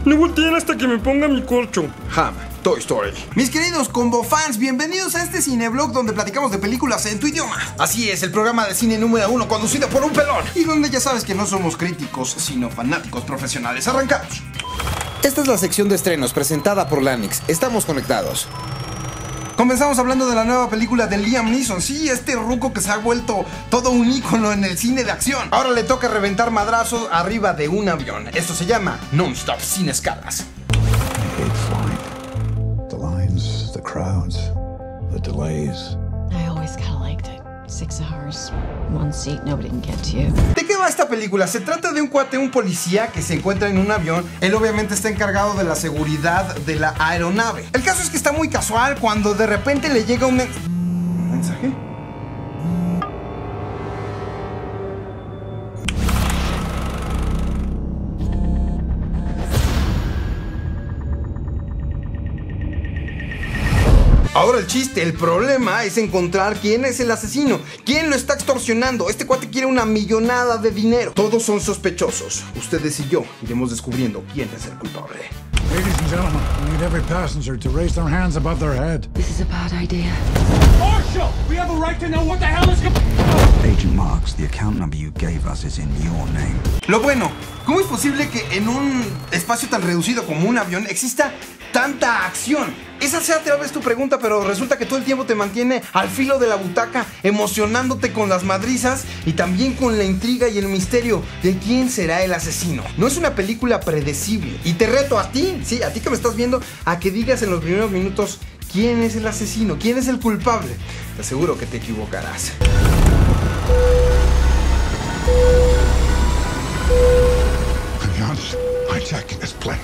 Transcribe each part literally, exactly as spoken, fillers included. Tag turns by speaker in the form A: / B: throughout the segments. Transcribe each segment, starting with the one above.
A: No volteen hasta que me ponga mi corcho.
B: Ham, Toy Story. Mis queridos combo fans, bienvenidos a este cineblog donde platicamos de películas en tu idioma. Así es, el programa de cine número uno conducido por un pelón. Y donde ya sabes que no somos críticos, sino fanáticos profesionales. Arrancamos.
C: Esta es la sección de estrenos presentada por Lanix. Estamos conectados.
B: Comenzamos hablando de la nueva película de Liam Neeson. Sí, este ruco que se ha vuelto todo un ícono en el cine de acción. Ahora le toca reventar madrazos arriba de un avión. Esto se llama Non-Stop, sin escalas.
D: I hate flying. The lines, the crowds, the delays.
E: I always kind of liked it. Six hours, one seat, nobody can get to you.
B: ¿De qué va esta película? Se trata de un cuate, un policía que se encuentra en un avión. Él obviamente está encargado de la seguridad de la aeronave. El caso es que está muy casual cuando de repente le llega un men- mensaje. Ahora el chiste, el problema es encontrar quién es el asesino, quién lo está extorsionando. Este cuate quiere una millonada de dinero. Todos son sospechosos. Ustedes y yo iremos descubriendo quién es el culpable.
D: Ladies and gentlemen, we need every passenger to raise their hands above their head.
E: This is a bad idea.
F: Marshal, we have a right to know what the hell is going on.
G: Agent Marks, the account number you gave us is in your name.
B: Lo bueno, ¿cómo es posible que en un espacio tan reducido como un avión exista tanta acción? Esa sea tal vez tu pregunta, pero resulta que todo el tiempo te mantiene al filo de la butaca, emocionándote con las madrizas y también con la intriga y el misterio de quién será el asesino. No es una película predecible y te reto a ti, sí, a ti que me estás viendo, a que digas en los primeros minutos quién es el asesino, quién es el culpable. Te aseguro que te equivocarás.
D: Avions hijacking this plane.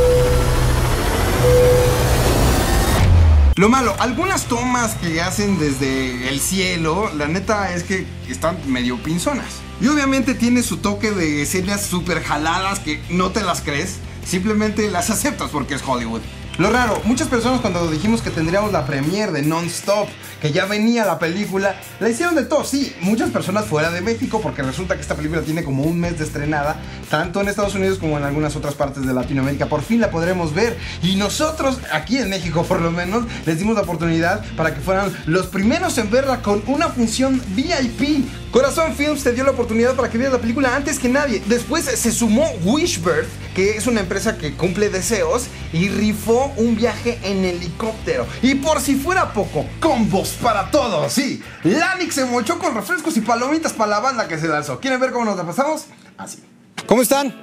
B: Lo malo, algunas tomas que hacen desde el cielo, la neta es que están medio pinzonas. Y obviamente tiene su toque de escenas súper jaladas que no te las crees, simplemente las aceptas porque es Hollywood. Lo raro, muchas personas cuando dijimos que tendríamos la premiere de Non-Stop, que ya venía la película, la hicieron de todo. Sí, muchas personas fuera de México, porque resulta que esta película tiene como un mes de estrenada, tanto en Estados Unidos como en algunas otras partes de Latinoamérica. Por fin la podremos ver. Y nosotros, aquí en México por lo menos, les dimos la oportunidad para que fueran los primeros en verla con una función V I P. Corazón Films te dio la oportunidad para que vieras la película antes que nadie. Después se sumó Wishbird, que es una empresa que cumple deseos, y rifó un viaje en helicóptero. Y por si fuera poco, combos para todos. Sí, Lanix se mochó con refrescos y palomitas para la banda que se lanzó. ¿Quieren ver cómo nos la pasamos? Así.
C: ¿Cómo están?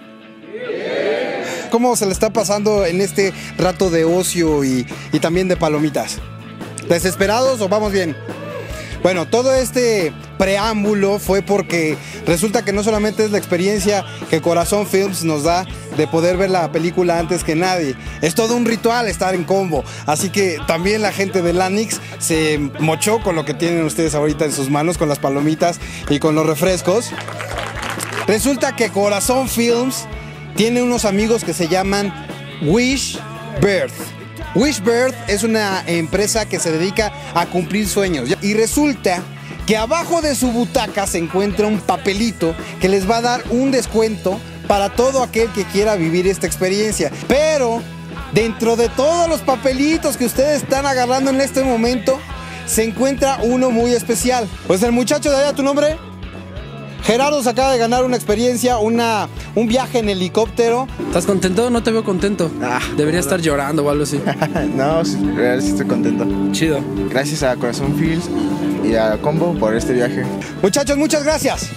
C: ¿Cómo se le está pasando en este rato de ocio y, y también de palomitas? ¿Desesperados o vamos bien? Bueno, todo este preámbulo fue porque resulta que no solamente es la experiencia que Corazón Films nos da de poder ver la película antes que nadie, es todo un ritual estar en combo, así que también la gente de Lanix se mochó con lo que tienen ustedes ahorita en sus manos, con las palomitas y con los refrescos. Resulta que Corazón Films tiene unos amigos que se llaman Wishbird. Wishbird es una empresa que se dedica a cumplir sueños y resulta que abajo de su butaca se encuentra un papelito que les va a dar un descuento para todo aquel que quiera vivir esta experiencia. Pero dentro de todos los papelitos que ustedes están agarrando en este momento se encuentra uno muy especial. Pues el muchacho de allá, ¿tu nombre? Gerardo se acaba de ganar una experiencia, una, un viaje en helicóptero.
H: ¿Estás contento? No te veo contento.
I: Ah,
H: Debería estar llorando o algo así.
I: No, sí, sí estoy contento.
H: Chido.
I: Gracias a Corazón Films y a Combo por este viaje.
C: Muchachos, muchas gracias.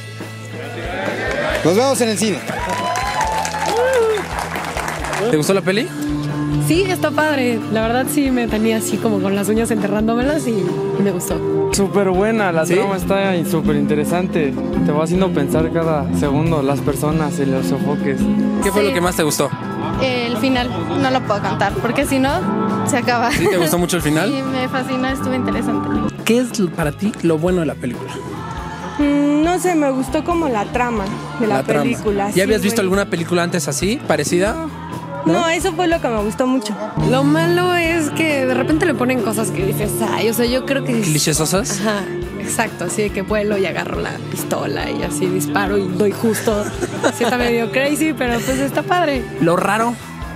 C: Nos vemos en el cine.
H: ¿Te gustó la peli?
J: Sí, está padre. La verdad sí me tenía así como con las uñas enterrándomelas y, y me gustó.
K: Súper buena, la
H: ¿Sí?
K: trama está súper interesante. Te va haciendo pensar cada segundo las personas y los enfoques.
H: ¿Qué fue
J: Sí.
H: lo que más te gustó?
J: El final no lo puedo contar porque si no se acaba.
H: ¿Sí te gustó mucho el final?
J: Sí, me fascina, estuvo interesante.
H: ¿Qué es para ti lo bueno de la película?
L: Mm, no sé, me gustó como la trama de la,
H: La trama.
L: película.
H: ¿Ya
L: sí,
H: habías visto
L: bueno.
H: alguna película antes así, parecida?
L: No. No, eso fue lo que me gustó mucho.
J: Lo malo es que de repente le ponen cosas que dices, ay, o sea, yo creo que...
H: ¿Clichésosas?
J: Ajá, exacto, así de que vuelo y agarro la pistola y así disparo y doy justo. Sí está medio crazy, pero pues está padre.
H: Lo raro.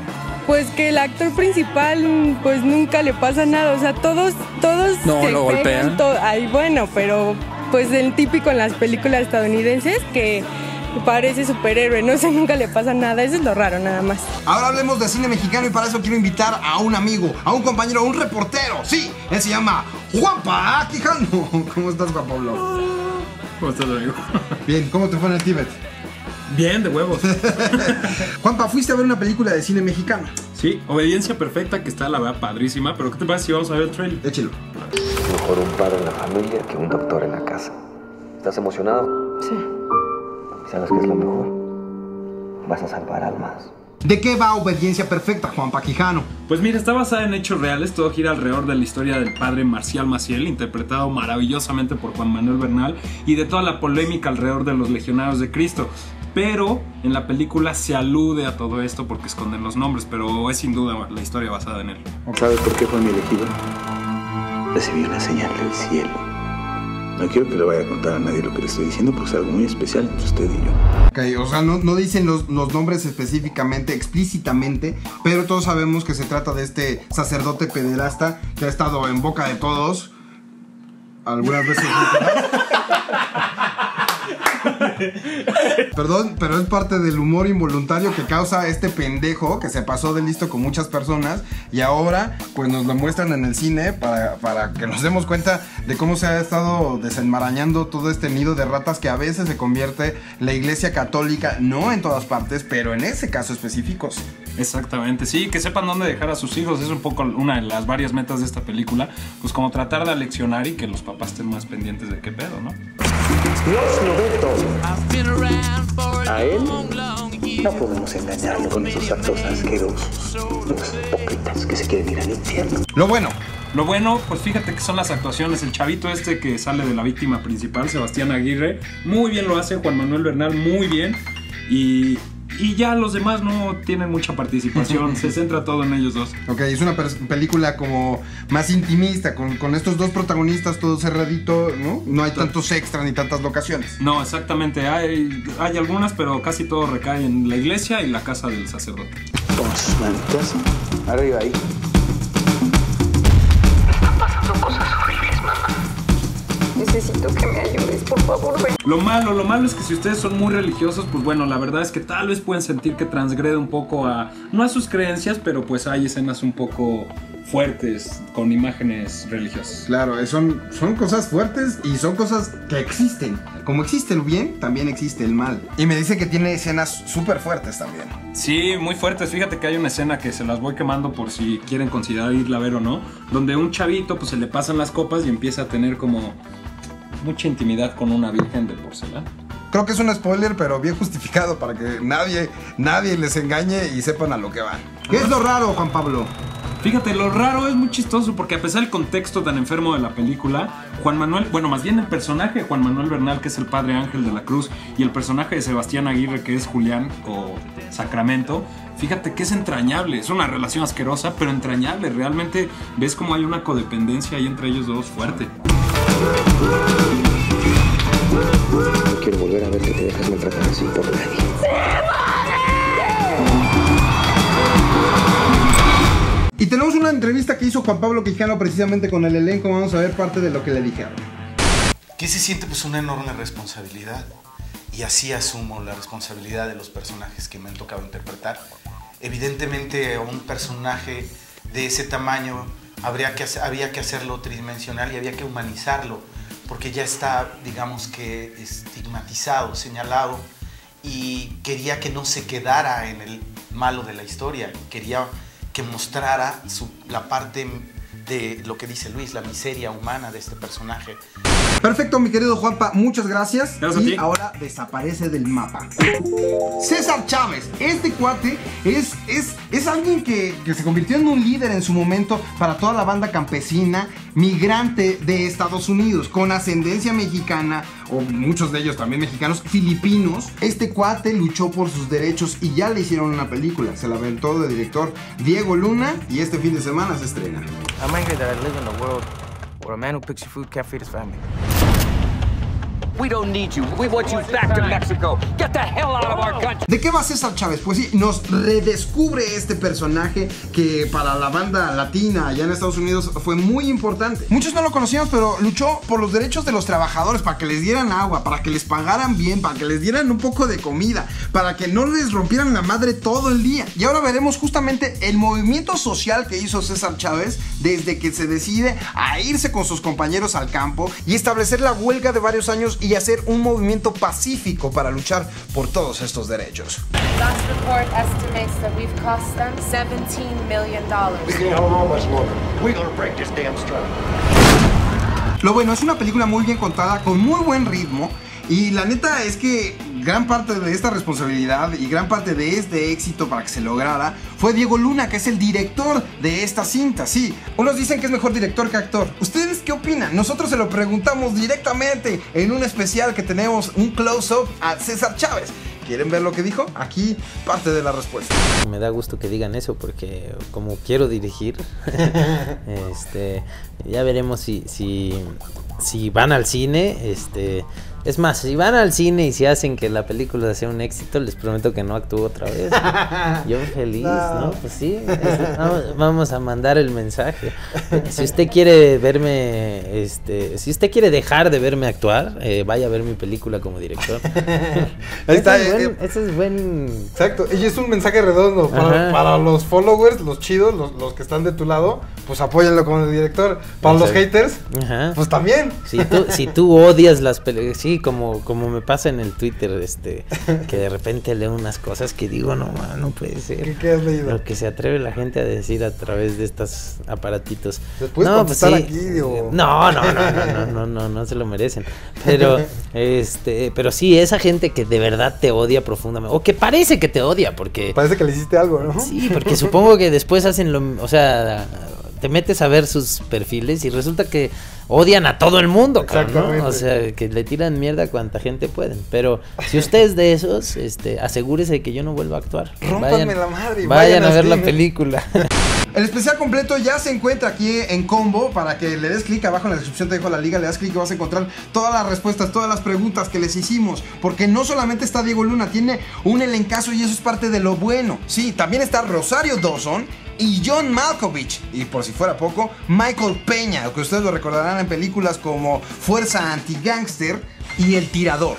L: Pues que el actor principal pues nunca le pasa nada, o sea, todos, todos
H: no,
L: se
H: lo golpean.
L: To- Ay, bueno, pero pues el típico en las películas estadounidenses que parece superhéroe, no sé, nunca le pasa nada, eso es lo raro nada más.
B: Ahora hablemos de cine mexicano y para eso quiero invitar a un amigo, a un compañero, a un reportero. Sí, él se llama Juanpa Quijano. ¿Cómo estás, Juan Pablo?
A: ¿Cómo estás, amigo?
B: Bien, ¿cómo te fue en el Tíbet?
A: Bien, de huevos.
B: Juanpa, fuiste a ver una película de cine mexicano.
A: Sí, Obediencia Perfecta, que está la verdad padrísima, pero ¿qué te parece si vamos a ver el trailer?
B: Échelo.
M: Mejor un padre en la familia que un doctor en la casa. ¿Estás emocionado?
L: Sí.
M: ¿Sabes qué es lo mejor? Vas a salvar almas.
B: ¿De qué va Obediencia Perfecta, Juanpa Quijano?
A: Pues mira, está basada en hechos reales, todo gira alrededor de la historia del padre Marcial Maciel, interpretado maravillosamente por Juan Manuel Bernal, y de toda la polémica alrededor de los legionarios de Cristo. Pero en la película se alude a todo esto porque esconden los nombres, pero es sin duda la historia basada en él.
D: ¿Sabes por qué fue mi elegido? Recibí una señal del cielo. No quiero que le vaya a contar a nadie lo que le estoy diciendo porque es algo muy especial entre usted y yo.
B: Ok, o sea, no, no dicen los, los nombres específicamente, explícitamente, pero todos sabemos que se trata de este sacerdote pederasta que ha estado en boca de todos algunas veces. Perdón, pero es parte del humor involuntario que causa este pendejo que se pasó de listo con muchas personas y ahora pues nos lo muestran en el cine para, para que nos demos cuenta de cómo se ha estado desenmarañando todo este nido de ratas que a veces se convierte la Iglesia Católica, no en todas partes, pero en ese caso específicos.
A: Exactamente, sí, que sepan dónde dejar a sus hijos, es un poco una de las varias metas de esta película, pues como tratar de aleccionar y que los papás estén más pendientes de qué pedo, ¿no?
D: Dios lo ve todo. A él no podemos engañarlo con esos actos asquerosos, los hipócritas que se quieren ir al infierno.
B: Lo bueno.
A: Lo bueno, pues fíjate que son las actuaciones. El chavito este que sale de la víctima principal, Sebastián Aguirre, muy bien lo hace. Juan Manuel Bernal, muy bien. Y, y ya los demás no tienen mucha participación. Se centra todo en ellos dos.
B: Ok, es una película como más intimista, con, con estos dos protagonistas, todo cerradito, ¿no? No hay tantos extras ni tantas locaciones.
A: No, exactamente. Hay, hay algunas, pero casi todo recae en la iglesia y la casa del sacerdote.
D: Con sus manitas arriba ahí.
L: Necesito que me ayudes, por favor, ven.
A: Lo malo, lo malo es que si ustedes son muy religiosos, pues bueno, la verdad es que tal vez pueden sentir que transgrede un poco a, no a sus creencias, pero pues hay escenas un poco fuertes con imágenes religiosas.
B: Claro, son, son cosas fuertes y son cosas que existen. Como existe el bien, también existe el mal. Y me dice que tiene escenas súper fuertes también.
A: Sí, muy fuertes. Fíjate que hay una escena que se las voy quemando por si quieren considerar irla a ver o no, donde un chavito pues se le pasan las copas y empieza a tener como mucha intimidad con una virgen de porcelana.
B: Creo que es un spoiler, pero bien justificado para que nadie, nadie les engañe y sepan a lo que van. ¿Qué es lo raro, Juan Pablo?
A: Fíjate, lo raro es muy chistoso porque a pesar del contexto tan enfermo de la película, Juan Manuel, bueno, más bien el personaje de Juan Manuel Bernal, que es el padre Ángel de la Cruz, y el personaje de Sebastián Aguirre, que es Julián o Sacramento, fíjate que es entrañable, es una relación asquerosa, pero entrañable. Realmente ves como hay una codependencia ahí entre ellos dos fuerte.
M: No quiero volver a ver que te dejas maltratar así por nadie.
B: Y tenemos una entrevista que hizo Juan Pablo Quijano precisamente con el elenco. Vamos a ver parte de lo que le dijeron.
N: ¿Qué se siente? Pues una enorme responsabilidad. Y así asumo la responsabilidad de los personajes que me han tocado interpretar. Evidentemente, un personaje de ese tamaño habría que, había que hacerlo tridimensional y había que humanizarlo, porque ya está, digamos que, estigmatizado, señalado, y quería que no se quedara en el malo de la historia. Quería que mostrara su, la parte de lo que dice Luis, la miseria humana de este personaje.
B: Perfecto, mi querido Juanpa, muchas gracias.
A: Gracias
B: y
A: a ti.
B: Ahora desaparece del mapa. César Chávez, este cuate es, es, es alguien que, que se convirtió en un líder en su momento para toda la banda campesina, migrante de Estados Unidos, con ascendencia mexicana, o muchos de ellos también mexicanos, filipinos. Este cuate luchó por sus derechos y ya le hicieron una película. Se la aventó de director Diego Luna y este fin de semana se estrena.
O: I'm angry that I live in a world where a man who picks your food can't feed his family. We don't need you. We want you back to Mexico. Get the hell out of our country.
B: ¿De qué va César Chávez? Pues sí, nos redescubre este personaje que para la banda latina allá en Estados Unidos fue muy importante. Muchos no lo conocíamos, pero luchó por los derechos de los trabajadores, para que les dieran agua, para que les pagaran bien, para que les dieran un poco de comida, para que no les rompieran la madre todo el día. Y ahora veremos justamente el movimiento social que hizo César Chávez desde que se decide a irse con sus compañeros al campo y establecer la huelga de varios años y hacer un movimiento pacífico para luchar por todos estos derechos.
P: Last report estimates that we've cost them seventeen million dollars.
Q: We can't hold on much longer. We're gonna break this damn strike.
B: Lo bueno, es una película muy bien contada, con muy buen ritmo. Y la neta es que gran parte de esta responsabilidad y gran parte de este éxito para que se lograra fue Diego Luna, que es el director de esta cinta. Sí, unos dicen que es mejor director que actor. ¿Ustedes qué opinan? Nosotros se lo preguntamos directamente en un especial que tenemos, un close-up a César Chávez. ¿Quieren ver lo que dijo? Aquí parte de la respuesta.
R: Me da gusto que digan eso porque como quiero dirigir, este, ya veremos si, si, si van al cine, este... Es más, si van al cine y si hacen que la película sea un éxito, les prometo que no actúo otra vez. Yo feliz, ¿no? ¿no? Pues sí, es, vamos, vamos a mandar el mensaje. Si usted quiere verme, este, si usted quiere dejar de verme actuar, eh, vaya a ver mi película como director.
C: Ahí está.
R: Ese es
C: eh,
R: buen, ese es buen...
C: Exacto, y es un mensaje redondo para, para los followers, los chidos, los, los que están de tu lado, pues apóyenlo como director. Para Exacto. los haters, Ajá. pues también.
R: Si tú, si tú odias las películas, sí, como, como me pasa en el Twitter, este, que de repente leo unas cosas que digo, no, man, no puede ser.
C: ¿Qué, qué has leído?
R: Lo que se atreve la gente a decir a través de estos aparatitos.
C: ¿Se puede
R: no,
C: contestar
R: pues, sí.
C: aquí? O...
R: No, no, no, no, no, no, no, no se lo merecen. Pero, este, pero sí, esa gente que de verdad te odia profundamente, o que parece que te odia, porque...
C: Parece que le hiciste algo, ¿no?
R: Sí, porque supongo que después hacen lo, o sea... Te metes a ver sus perfiles y resulta que odian a todo el mundo, cabrón, ¿no? O sea, que le tiran mierda a cuanta gente pueden. Pero si usted es de esos, este, asegúrese de que yo no vuelva a actuar.
B: Rómpanme vayan, la madre.
R: Vayan, vayan a ver la película.
B: El especial completo ya se encuentra aquí en Combo. Para que le des clic abajo en la descripción, te dejo la liga, le das clic y vas a encontrar todas las respuestas, todas las preguntas que les hicimos. Porque no solamente está Diego Luna, tiene un elencazo y eso es parte de lo bueno. Sí, también está Rosario Dawson y John Malkovich. Y por si fuera poco, Michael Peña, que ustedes lo recordarán en películas como Fuerza Anti-Gangster y El Tirador.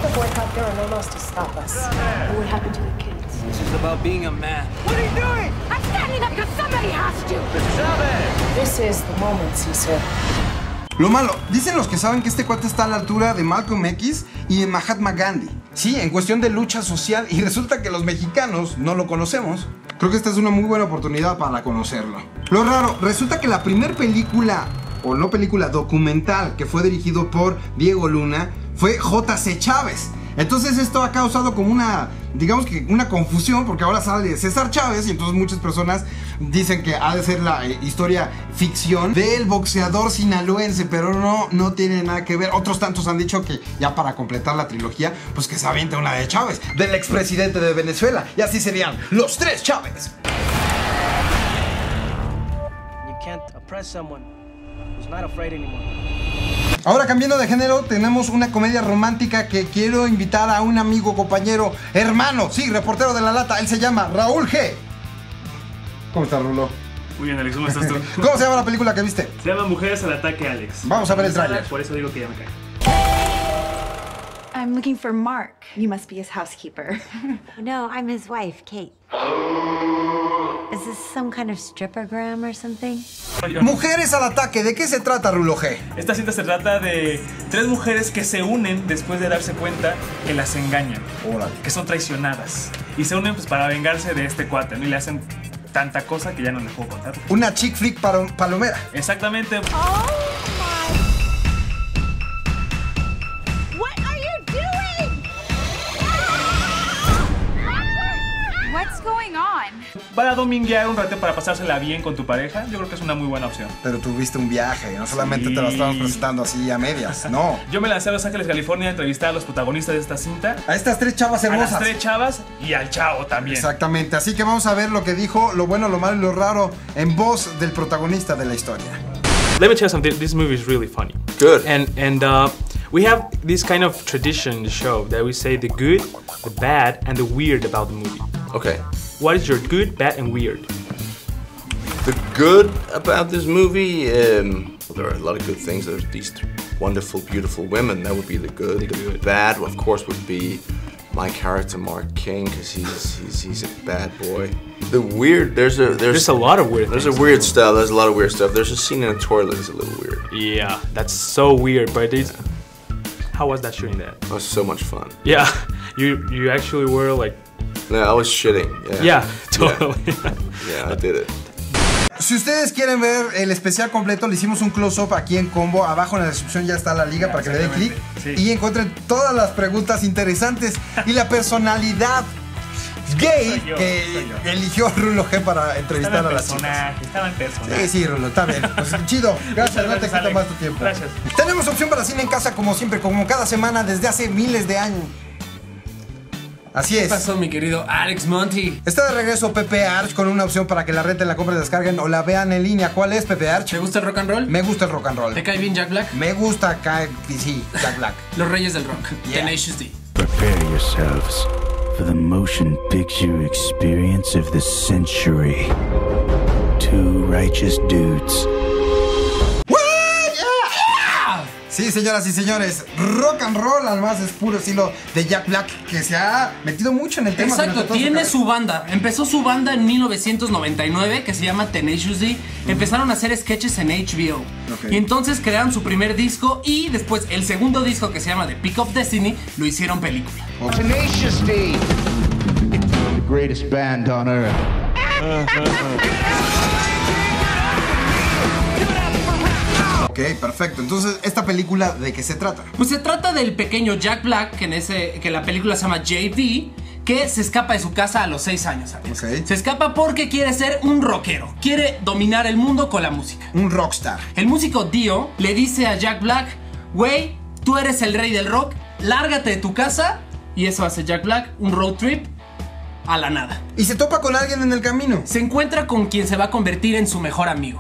O: This is about being a man.
P: What are you doing? I'm standing up because somebody has to. This is the moment, Cesar.
B: Lo malo, dicen los que saben que este cuate está a la altura de Malcolm X y de Mahatma Gandhi. Sí, en cuestión de lucha social, y resulta que los mexicanos no lo conocemos. Creo que esta es una muy buena oportunidad para conocerlo. Lo raro, resulta que la primera película, o no película, documental que fue dirigido por Diego Luna fue J C Chávez. Entonces esto ha causado como una, digamos que una confusión, porque ahora sale César Chávez y entonces muchas personas dicen que ha de ser la eh, historia ficción del boxeador sinaloense, pero no, no tiene nada que ver. Otros tantos han dicho que ya para completar la trilogía, pues que se aviente una de Chávez, del expresidente de Venezuela, y así serían los tres Chávez.
S: You can't oppress someone who's not afraid anymore.
B: Ahora, cambiando de género, tenemos una comedia romántica que quiero invitar a un amigo, compañero, hermano, sí, reportero de La Lata. Él se llama Raúl G. ¿Cómo estás, Rulo?
T: Muy bien, Alex, ¿cómo estás tú?
B: ¿Cómo se llama la película que viste?
T: Se llama Mujeres al Ataque, Alex.
B: Vamos a ver el tráiler.
T: Por eso digo que ya me cae.
U: I'm looking for Mark. You must be his housekeeper.
V: No, I'm his wife, Kate. Is this some kind of strippergram or something?
B: Mujeres al Ataque, ¿de qué se trata, Rulo G?
T: Esta cinta se trata de tres mujeres que se unen después de darse cuenta que las engañan,
B: Órale.
T: que son traicionadas. Y se unen pues para vengarse de este cuate, ¿no? Y le hacen tanta cosa que ya no les puedo contar.
B: Una chick flick palomera.
T: Exactamente.
P: Oh my... What are you doing? What's going on?
T: Para dominguear un rato, para pasársela bien con tu pareja, yo creo que es una muy buena opción.
B: Pero tuviste un viaje, no solamente sí. te la estaban presentando así a medias, no.
T: Yo me lancé a Los Ángeles, California, a entrevistar a los protagonistas de esta cinta.
B: A estas tres chavas hermosas.
T: A las tres chavas y al chavo también.
B: Exactamente, así que vamos a ver lo que dijo, lo bueno, lo malo y lo raro, en voz del protagonista de la historia.
T: Let me tell you something, this movie is really funny.
B: Good.
T: And, and uh,
E: We have this kind of tradition in the show that we say the good, the bad, and the weird about the movie.
F: Okay.
E: What is your good, bad, and weird?
F: The good about this movie, um, well, there are a lot of good things. There's these wonderful, beautiful women. That would be the good. The good. Bad, of course, would be my character, Mark King, because he's, he's he's a bad boy. The weird, there's a there's,
E: There's a lot of weird
F: There's
E: things.
F: a weird stuff. There's a lot of weird stuff. There's a scene in a toilet that's a little weird.
E: Yeah, that's so weird, but it's... How was that shooting that?
F: It was so much fun.
E: Yeah, you you actually were like...
F: No, I was shitting. Yeah,
E: Yeah, totally.
F: Yeah, yeah, I did it.
C: Si ustedes quieren ver el especial completo, le hicimos un close-up aquí en Combo. Abajo en la descripción ya está la liga para que le den clic y encuentren todas las preguntas interesantes y la personalidad gay
T: Soy yo,
C: que
T: soy yo.
C: eligió Rulo G para entrevistar
T: Estaba
C: a
T: en
C: las chicas.
T: personaje, estaba en personaje.
C: Sí, sí, Rulo, está bien. Pues chido. Gracias, no te
T: gracias,
C: quito
T: Alex.
C: más tu tiempo.
T: Gracias.
C: Tenemos opción para cine en casa como siempre, como cada semana desde hace miles de años. Así es.
H: ¿Qué pasó, mi querido Alex Monty?
C: Está de regreso Pepe Arch con una opción para que la renten, la compren, descarguen o la vean en línea. ¿Cuál es, Pepe Arch?
H: ¿Te gusta el rock and roll?
C: Me gusta el rock and roll.
H: ¿Te cae bien Jack Black?
C: Me gusta, ca- sí, Jack Black.
H: Los Reyes del Rock.
C: Yeah.
H: Tenacious D.
W: Prepare yourselves for the motion picture experience of the century. Two righteous dudes.
C: Sí, señoras y señores, rock and roll al más es puro estilo de Jack Black, que se ha metido mucho en el tema.
H: Exacto,
C: durante toda
H: tiene
C: carrera.
H: su banda. Empezó su banda en mil novecientos noventa y nueve, que se llama Tenacious D. Empezaron a hacer sketches en H B O.
C: Ok.
H: Y entonces crearon su primer disco y después el segundo disco, que se llama The Peak of Destiny, lo hicieron película.
Q: Tenacious D, the greatest band on earth.
C: Ok, perfecto. Entonces, ¿esta película de qué se trata?
H: Pues se trata del pequeño Jack Black, que en ese que la película se llama J D, que se escapa de su casa a los seis años, Alex.
C: Ok.
H: Se escapa porque quiere ser un rockero. Quiere dominar el mundo con la música.
C: Un rockstar.
H: El músico Dio le dice a Jack Black, güey, tú eres el rey del rock, lárgate de tu casa. Y eso hace Jack Black, un road trip a la nada.
C: ¿Y se topa con alguien en el camino?
H: Se encuentra con quien se va a convertir en su mejor amigo.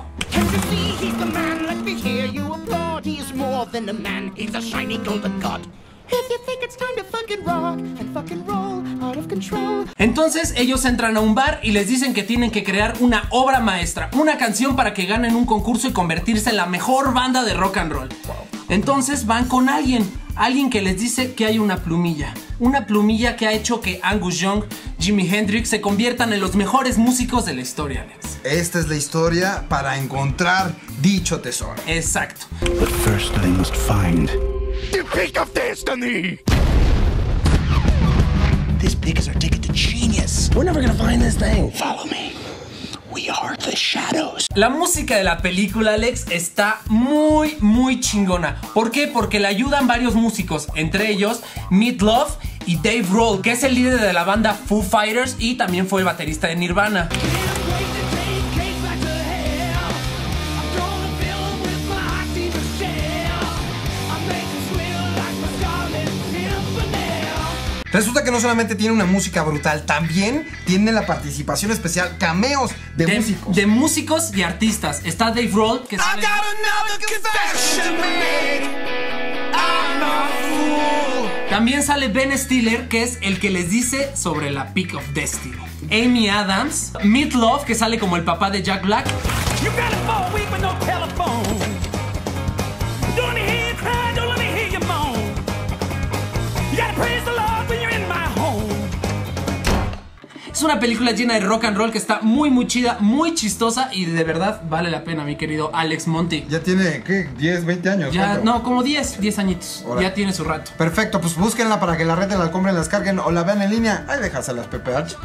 H: Entonces ellos entran a un bar y les dicen que tienen que crear una obra maestra, una canción para que ganen un concurso y convertirse en la mejor banda de rock and roll. Entonces van con alguien, alguien que les dice que hay una plumilla, una plumilla que ha hecho que Angus Young, Jimi Hendrix se conviertan en los mejores músicos de la historia, Alex.
C: Esta es la historia para encontrar dicho tesoro.
H: Exacto.
W: But first they must find
Q: The Peak of Destiny.
S: This big is our ticket to genius. We're never gonna find this thing. Follow me. We are the shadows.
H: La música de la película, Alex, está muy, muy chingona. ¿Por qué? Porque le ayudan varios músicos, entre ellos Meat Love y Dave Grohl, que es el líder de la banda Foo Fighters y también fue el baterista de Nirvana.
C: Resulta que no solamente tiene una música brutal, también tiene la participación especial, cameos de,
H: de
C: músicos.
H: De músicos y artistas. Está Dave Grohl, que sale... También sale Ben Stiller, que es el que les dice sobre la Peak of Destiny. Amy Adams, Meat Love, que sale como el papá de Jack Black. Es una película llena de rock and roll que está muy muy chida, muy chistosa y de verdad vale la pena, mi querido Alex Monty.
C: Ya tiene, ¿qué? diez, veinte años.
H: Ya,
C: ¿cuánto?
H: no, como diez, diez añitos.
C: Ahora.
H: Ya tiene su rato.
C: Perfecto, pues búsquenla para que la renten, la compren, la descarguen o la vean en línea. Ahí déjaselas, Pepe Arch.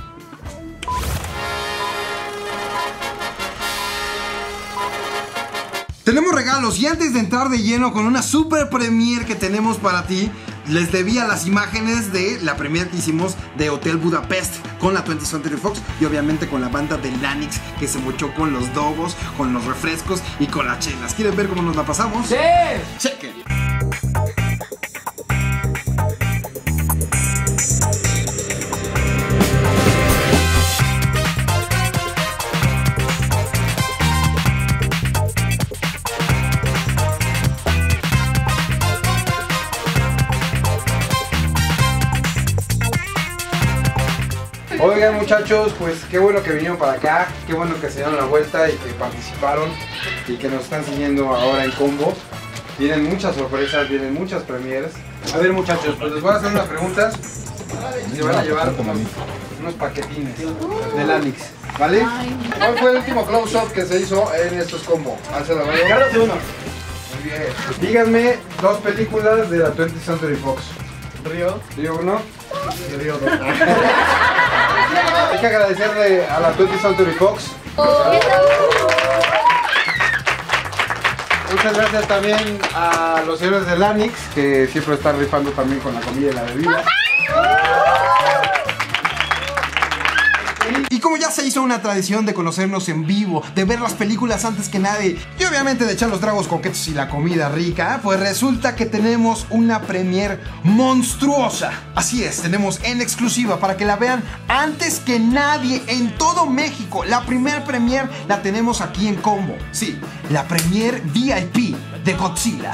C: Tenemos regalos y antes de entrar de lleno con una super premiere que tenemos para ti, les debía las imágenes de la premiere que hicimos de Hotel Budapest con la twentieth Century Fox y obviamente con la banda de Lanix que se mochó con los dogos, con los refrescos y con las chelas. ¿Quieren ver cómo nos la pasamos?
H: ¡Sí!
C: ¡Chequen! Oigan muchachos, pues qué bueno que vinieron para acá, qué bueno que se dieron la vuelta y que participaron y que nos están siguiendo ahora en Combo. Vienen muchas sorpresas, vienen muchas premieres. A ver muchachos, pues les voy a hacer unas preguntas y se van a llevar unos, unos paquetines de Lanix, ¿vale? ¿Cuál fue el último close-up que se hizo en estos Combo? Hazlo, ¿vale?
G: Carlos uno.
C: Muy bien. Díganme dos películas de la twentieth Century Fox.
G: Río.
C: Río uno.
G: Y Río dos.
C: Hay que agradecerle a la twentieth Century Fox. Muchas gracias también a los señores de Lanix, que siempre están rifando también con la comida y la bebida. Y como ya se hizo una tradición de conocernos en vivo, de ver las películas antes que nadie, y obviamente de echar los tragos coquetos y la comida rica, pues resulta que tenemos una premier monstruosa. Así es, tenemos en exclusiva para que la vean antes que nadie en todo México. La primer premier la tenemos aquí en Combo. Sí, la premier V I P de Godzilla.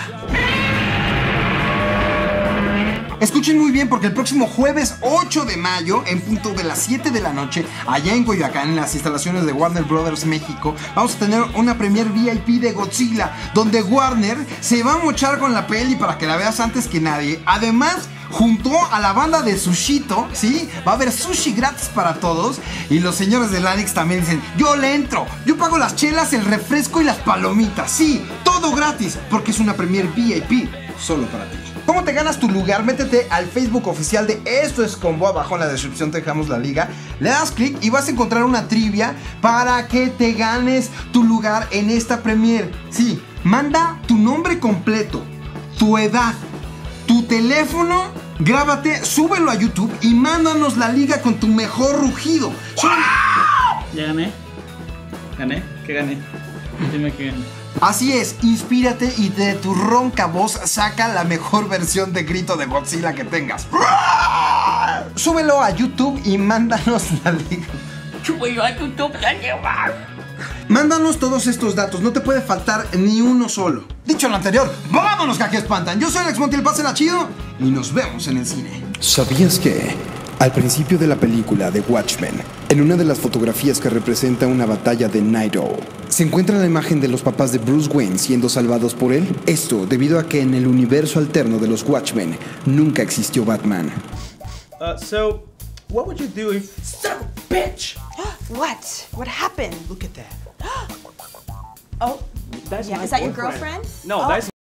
C: Escuchen muy bien porque el próximo jueves ocho de mayo, en punto de las siete de la noche, allá en Coyoacán, en las instalaciones de Warner Brothers México, vamos a tener una premier V I P de Godzilla, donde Warner se va a mochar con la peli para que la veas antes que nadie. Además, junto a la banda de Sushito, ¿sí? Va a haber sushi gratis para todos. Y los señores de Lanix también dicen, yo le entro, yo pago las chelas, el refresco y las palomitas. Sí, todo gratis, porque es una premier V I P solo para ti. ¿Cómo te ganas tu lugar? Métete al Facebook oficial de Esto es Combo. Abajo en la descripción te dejamos la liga. Le das clic y vas a encontrar una trivia para que te ganes tu lugar en esta premier. Sí, manda tu nombre completo, tu edad, tu teléfono, grábate, súbelo a YouTube y mándanos la liga con tu mejor rugido.
G: Ya gané. ¿Gané? ¿Qué gané? Dime qué gané.
C: Así es, inspírate y de tu ronca voz saca la mejor versión de grito de Godzilla que tengas. Súbelo a YouTube y mándanos la liga.
H: Súbelo a YouTube, ya lleva.
C: Mándanos todos estos datos, no te puede faltar ni uno solo. Dicho lo anterior, vámonos que aquí espantan. Yo soy Alex Montiel, pásenla chido y nos vemos en el cine.
I: ¿Sabías que al principio de la película The Watchmen, en una de las fotografías que representa una batalla de Night Owl, se encuentra la imagen de los papás de Bruce Wayne siendo salvados por él? Esto debido a que en el universo alterno de los Watchmen nunca existió Batman.
G: Uh, so, what would you do if... Son of a bitch!
K: What? What happened?
G: Look at that.
K: Oh,
G: That's
K: yeah.
G: my
K: Is that your
G: boyfriend.
K: girlfriend?
G: No,
K: oh.
G: that's